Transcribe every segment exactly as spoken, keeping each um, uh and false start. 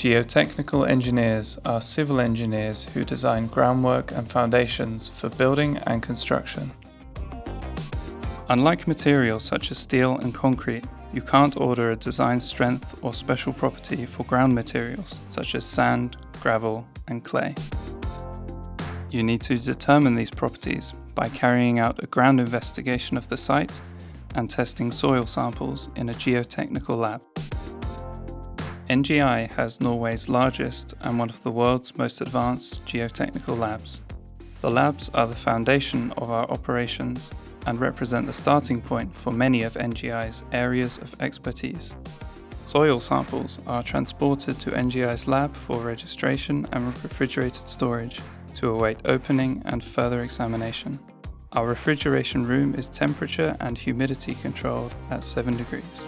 Geotechnical engineers are civil engineers who design groundwork and foundations for building and construction. Unlike materials such as steel and concrete, you can't order a design strength or special property for ground materials such as sand, gravel, and clay. You need to determine these properties by carrying out a ground investigation of the site and testing soil samples in a geotechnical lab. N G I has Norway's largest and one of the world's most advanced geotechnical labs. The labs are the foundation of our operations and represent the starting point for many of N G I's areas of expertise. Soil samples are transported to N G I's lab for registration and refrigerated storage to await opening and further examination. Our refrigeration room is temperature and humidity controlled at seven degrees.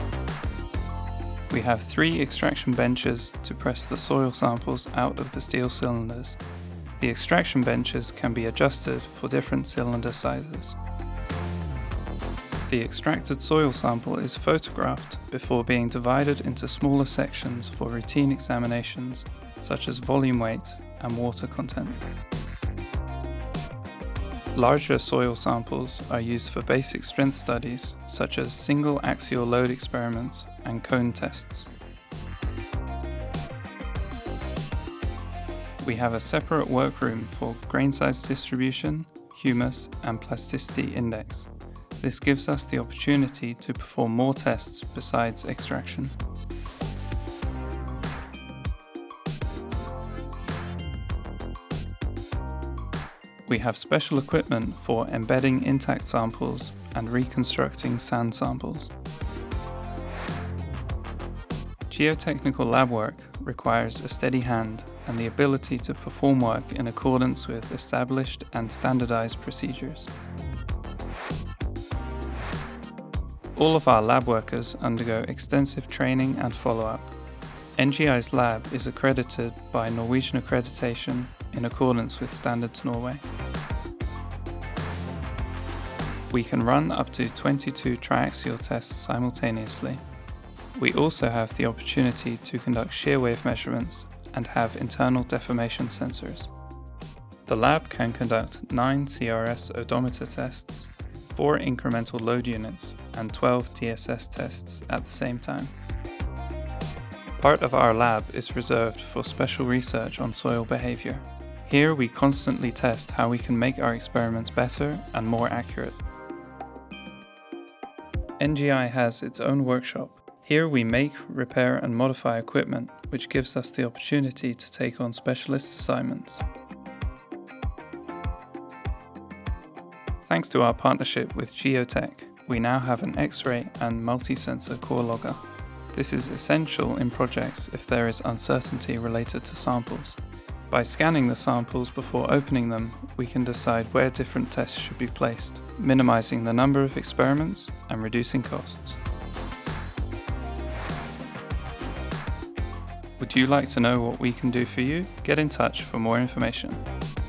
We have three extraction benches to press the soil samples out of the steel cylinders. The extraction benches can be adjusted for different cylinder sizes. The extracted soil sample is photographed before being divided into smaller sections for routine examinations such as volume weight and water content. Larger soil samples are used for basic strength studies such as single axial load experiments and cone tests. We have a separate workroom for grain size distribution, humus, and plasticity index. This gives us the opportunity to perform more tests besides extraction. We have special equipment for embedding intact samples and reconstructing sand samples. Geotechnical lab work requires a steady hand and the ability to perform work in accordance with established and standardized procedures. All of our lab workers undergo extensive training and follow-up. N G I's lab is accredited by Norwegian accreditation in accordance with Standards Norway. We can run up to twenty-two triaxial tests simultaneously. We also have the opportunity to conduct shear wave measurements and have internal deformation sensors. The lab can conduct nine C R S odometer tests, four incremental load units, and twelve T S S tests at the same time. Part of our lab is reserved for special research on soil behavior. Here we constantly test how we can make our experiments better and more accurate. N G I has its own workshop. Here we make, repair and modify equipment, which gives us the opportunity to take on specialist assignments. Thanks to our partnership with Geotech, we now have an X-ray and multi-sensor core logger. This is essential in projects if there is uncertainty related to samples. By scanning the samples before opening them, we can decide where different tests should be placed, minimizing the number of experiments and reducing costs. Would you like to know what we can do for you? Get in touch for more information.